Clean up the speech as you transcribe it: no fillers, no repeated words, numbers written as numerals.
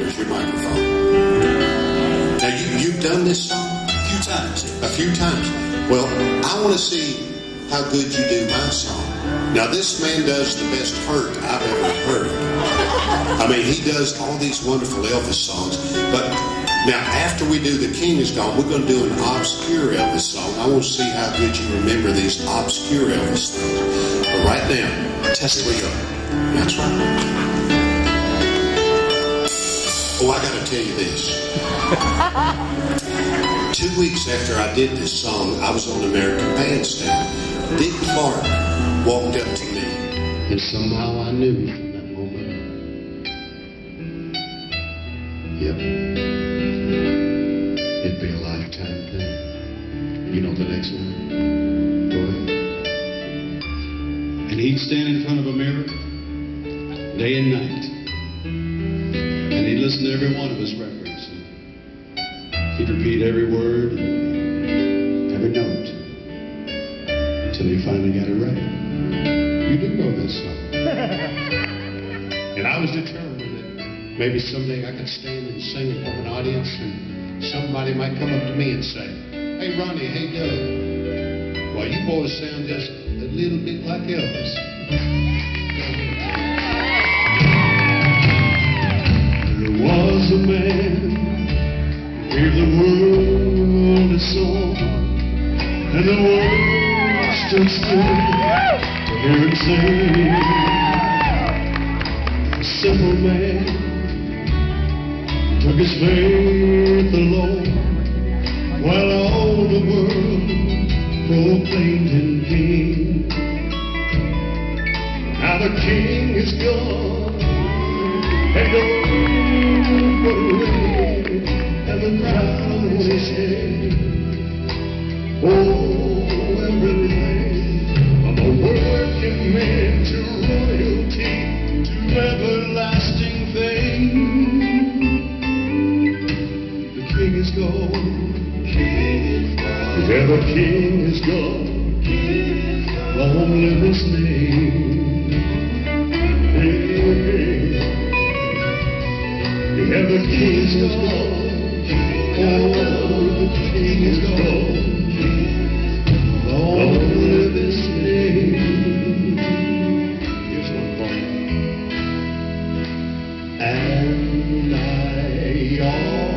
There's your microphone. Now, you've done this song? A few times. A few times. Well, I want to see how good you do my song. Now, this man does the best hurt I've ever heard. I mean, he does all these wonderful Elvis songs. But now, after we do The King Is Gone, we're going to do an obscure Elvis song. I want to see how good you remember these obscure Elvis songs. But right now, here we go. That's right. Oh, I got to tell you this. 2 weeks after I did this song, I was on American Bandstand. Dick Clark walked up to me, and somehow I knew from that moment, yep, it'd be a lifetime thing. You know the next one? Go ahead. And he'd stand in front of a mirror day and night, and he'd listen to every one of his records, and he'd repeat every word and every note until he finally got it right. You do know this song. And I was determined that maybe someday I could stand and sing in front of an audience, and somebody might come up to me and say, "Hey, Ronnie, hey, Doug, well, you boys sound just a little bit like Elvis." There was a man who gave the world a song, and the world stood still to hear him sing. A simple man took his faith alone, while all the world proclaimed him king. Now the king is gone, and the world put away, and the crown on his head. Oh, everything from a working man to royalty to everlasting fame. The king is gone. Yeah, the king is gone. Long live his name. Hey, yeah, the king is gone. Oh, the king is gone. Long live his name. Here's one for you. And I